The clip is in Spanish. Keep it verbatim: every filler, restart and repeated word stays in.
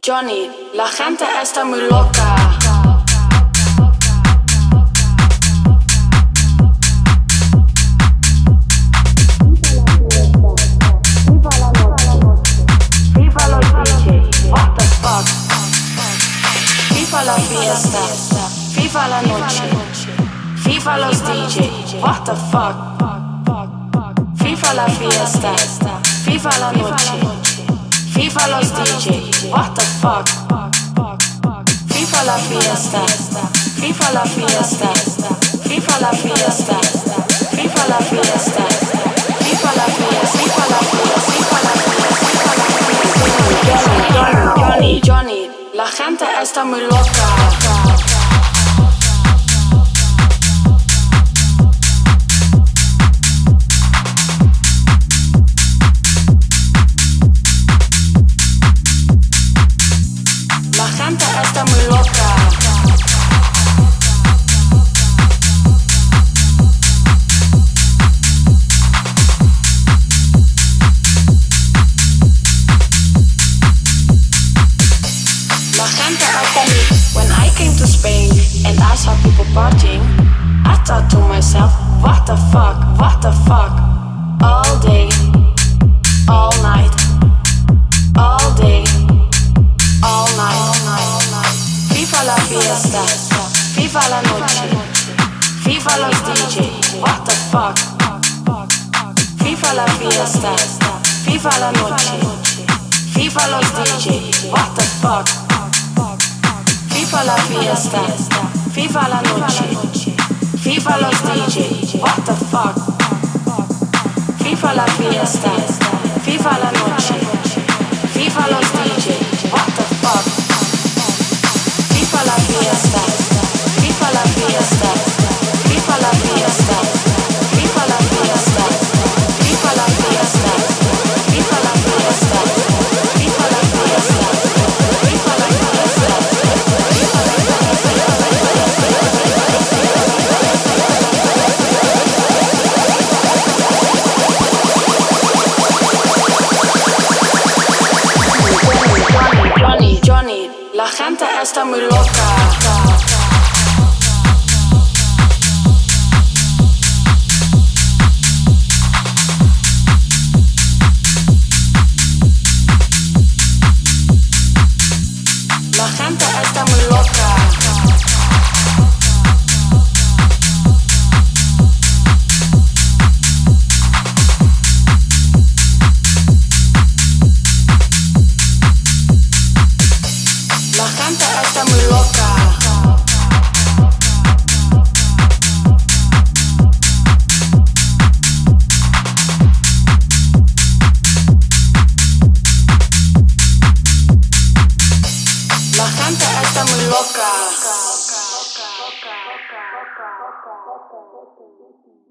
Johnny, la gente está muy loca. Viva los D J, what the fuck? Viva la fiesta, viva la noche. Viva los D J, what the fuck? Viva la fiesta, viva la noche. Viva los D J, what the fuck? Viva la fiesta, viva la fiesta, viva la fiesta, viva la fiesta, viva la fiesta, viva la fiesta, viva la fiesta, viva la fiesta. Johnny, Johnny, la gente está muy loca. Está muy loca. La gente está muy. When I came to Spain and I saw people partying, I thought to myself, what the fuck, what the fuck? All day, all night, all day, all night, all night. Viva la fiesta, viva la noche, viva los D J, what the fuck? Viva la fiesta, viva la noche, viva los D J, what the fuck? Viva la fiesta, viva la noche, viva los D J, what the fuck? Viva la fiesta, viva la noche, viva los D J, what the fuck? Viva la fiesta, viva la fiesta, viva la fiesta, viva la fiesta, viva la fiesta, viva la fiesta, viva la fiesta, viva la fiesta, viva la fiesta. Johnny, Johnny, la gente está muy loca. La gente está muy loca. La gente está muy loca. La gente está muy loca.